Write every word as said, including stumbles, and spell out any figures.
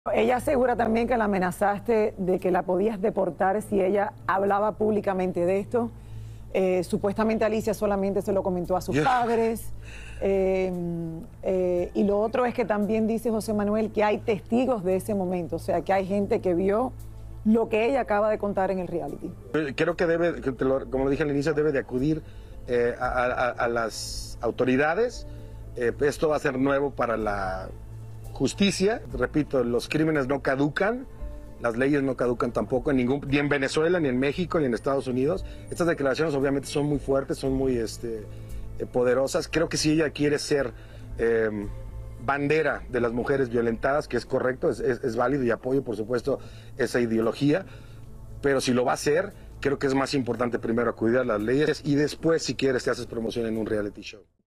Ella asegura también que la amenazaste de que la podías deportar si ella hablaba públicamente de esto. Eh, supuestamente Alicia solamente se lo comentó a sus Yeah. padres. Eh, eh, y lo otro es que también dice José Manuel que hay testigos de ese momento, o sea, que hay gente que vio lo que ella acaba de contar en el reality. Creo que debe, que te lo- como lo dije al inicio, debe de acudir eh, a, a- a las autoridades. Eh, esto va a ser nuevo para la justicia. Repito, los crímenes no caducan, las leyes no caducan tampoco, en ningún, ni en Venezuela, ni en México, ni en Estados Unidos. Estas declaraciones obviamente son muy fuertes, son muy este, eh, poderosas. Creo que si ella quiere ser eh, bandera de las mujeres violentadas, que es correcto, es, es, es válido y apoyo, por supuesto, esa ideología, pero si lo va a hacer, creo que es más importante primero acudir a las leyes y después, si quieres, te haces promoción en un reality show.